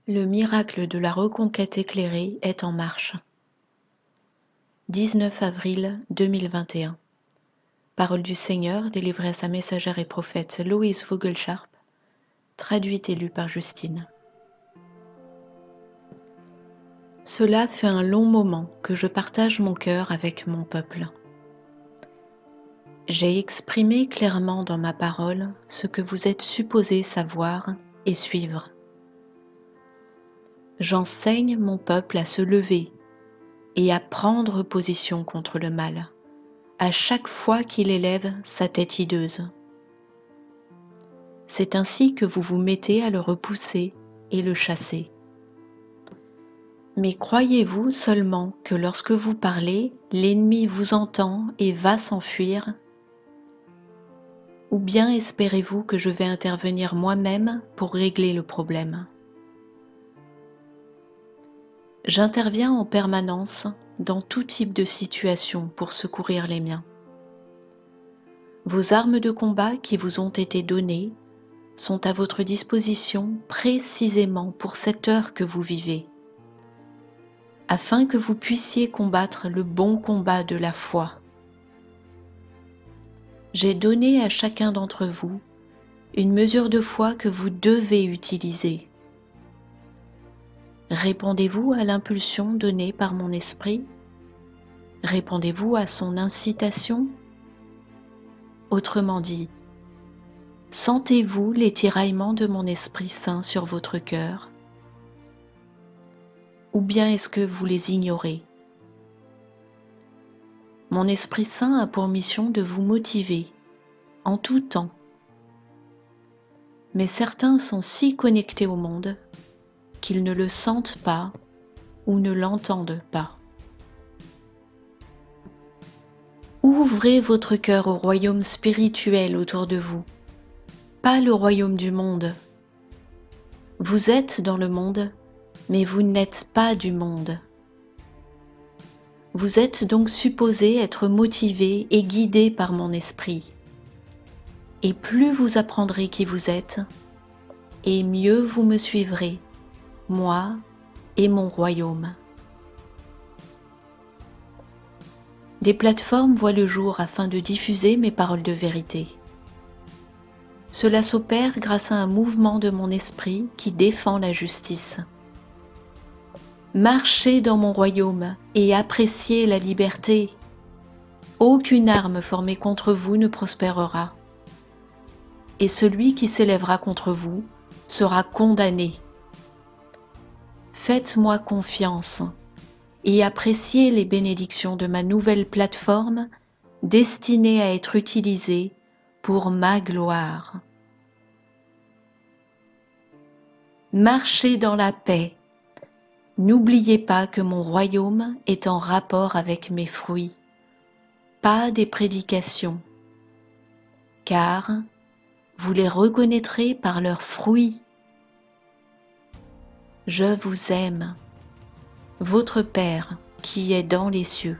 Le miracle de la reconquête éclairée est en marche. 19 avril 2021. Parole du Seigneur délivrée à sa messagère et prophète Louise Vogelcharp, traduite et lue par Justine. Cela fait un long moment que je partage mon cœur avec mon peuple. J'ai exprimé clairement dans ma parole ce que vous êtes supposés savoir et suivre. J'enseigne mon peuple à se lever et à prendre position contre le mal, à chaque fois qu'il élève sa tête hideuse. C'est ainsi que vous vous mettez à le repousser et le chasser. Mais croyez-vous seulement que lorsque vous parlez, l'ennemi vous entend et va s'enfuir? Ou bien espérez-vous que je vais intervenir moi-même pour régler le problème? J'interviens en permanence dans tout type de situation pour secourir les miens. Vos armes de combat qui vous ont été données sont à votre disposition précisément pour cette heure que vous vivez, afin que vous puissiez combattre le bon combat de la foi. J'ai donné à chacun d'entre vous une mesure de foi que vous devez utiliser. Répondez-vous à l'impulsion donnée par mon esprit? Répondez-vous à son incitation? Autrement dit, sentez-vous les tiraillements de mon Esprit Saint sur votre cœur? Ou bien est-ce que vous les ignorez? Mon Esprit Saint a pour mission de vous motiver en tout temps. Mais certains sont si connectés au monde qu'ils ne le sentent pas ou ne l'entendent pas. Ouvrez votre cœur au royaume spirituel autour de vous, pas le royaume du monde. Vous êtes dans le monde, mais vous n'êtes pas du monde. Vous êtes donc supposé être motivé et guidé par mon esprit. Et plus vous apprendrez qui vous êtes, et mieux vous me suivrez, moi et mon royaume. Des plateformes voient le jour afin de diffuser mes paroles de vérité. Cela s'opère grâce à un mouvement de mon esprit qui défend la justice. Marchez dans mon royaume et appréciez la liberté. Aucune arme formée contre vous ne prospérera. Et celui qui s'élèvera contre vous sera condamné. Faites-moi confiance et appréciez les bénédictions de ma nouvelle plateforme destinée à être utilisée pour ma gloire. Marchez dans la paix. N'oubliez pas que mon royaume est en rapport avec mes fruits, pas des prédications, car vous les reconnaîtrez par leurs fruits. Je vous aime, votre Père qui est dans les cieux.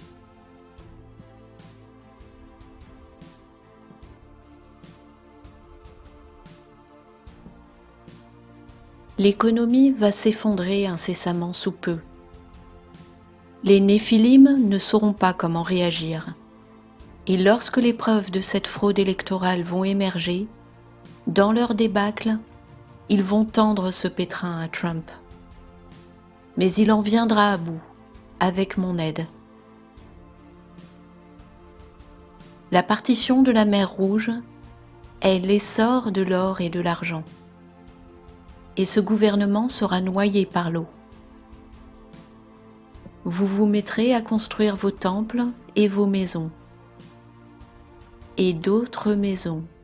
L'économie va s'effondrer incessamment sous peu. Les Néphilim ne sauront pas comment réagir. Et lorsque les preuves de cette fraude électorale vont émerger, dans leur débâcle, ils vont tendre ce pétrin à Trump. Mais il en viendra à bout, avec mon aide. La partition de la mer Rouge est l'essor de l'or et de l'argent. Et ce gouvernement sera noyé par l'eau. Vous vous mettrez à construire vos temples et vos maisons, et d'autres maisons